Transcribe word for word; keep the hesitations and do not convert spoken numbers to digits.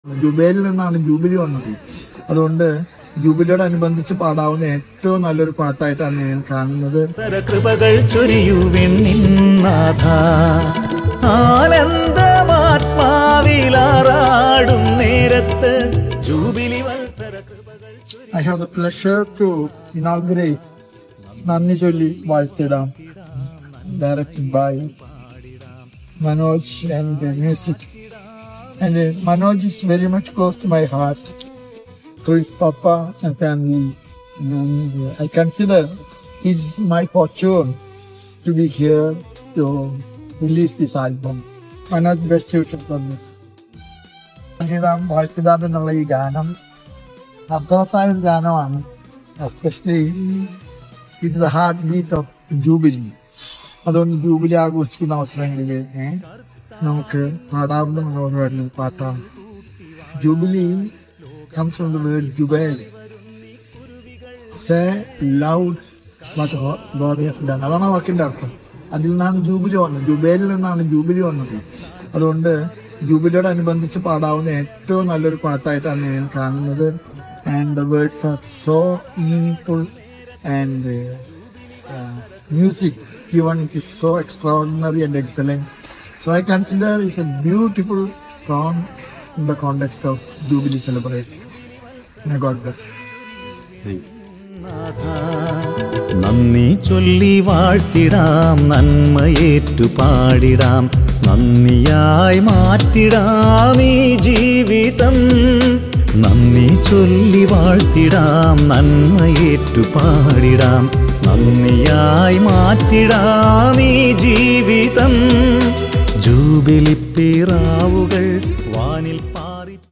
ജുബൈലിൽ നിന്നാണ് ജൂബിലി വന്നത്. അതുകൊണ്ട് ജൂബിലിയോടനുബന്ധിച്ച് പാടാവുന്ന ഏറ്റവും നല്ലൊരു പാട്ടായിട്ടാണ് ഞാൻ കാണുന്നത്. കൃപകൾ ചൊരിയുവിന്നാഥ ആനന്ദമാത്മാവിലാറാടും നേരത്ത് ജൂബിലി വത്സര കൃപകൾ. I have the pleasure to inaugurate നന്ദി ചൊല്ലി വാഴ്ത്തിടാം, directed by Manoj and the music. And uh, Manoj is very much close to my heart through his papa and family. And uh, I consider it's my fortune to be here to release this album. Manoj, best future for this. വാഴ്ത്തിടാം വാഴ്ത്തിടാം എന്നുള്ള ഈ ഗാനം അർത്ഥവത്തായ ഒരു ഗാനമാണ്. Especially it the heart beat of jubilee. അതുകൊണ്ട് jubilee ആഘോഷിക്കുന്ന അവസരങ്ങളിൽ നമുക്ക് പാടാവുന്ന മനോഹരമായ പാട്ടാണ്. Jubilee comes from the word jubail. Say loud what God has done. അതാണ് ആ വാക്കിൻ്റെ അർത്ഥം. അതിൽ നിന്നാണ് ജൂബിലി വന്നത്, ജുബൈലിൽ നിന്നാണ് ജൂബിലി വന്നത്. അതുകൊണ്ട് ജൂബിലിയോടനുബന്ധിച്ച് പാടാവുന്ന ഏറ്റവും നല്ലൊരു പാട്ടായിട്ടാണ് ഞാൻ കാണുന്നത്. And the words are so meaningful and uh, uh, music given is so extraordinary and excellent. So I consider it's a beautiful song in the context of Jubilee celebration. May God bless. Thank you. നന്ദി ചൊല്ലി വാഴ്ത്തിടാം, നന്മയേറ്റു പാടിടാം, നന്ദിയായി മാറ്റിടാം ഈ ജീവിതം. നന്ദി ചൊല്ലി വാഴ്ത്തിടാം, നന്മയേറ്റു പാടിടാം, നന്ദിയായി മാറ്റിടാം ഈ ജീവിതം. ജൂബിലി പിറാവുകൾ വാനിൽ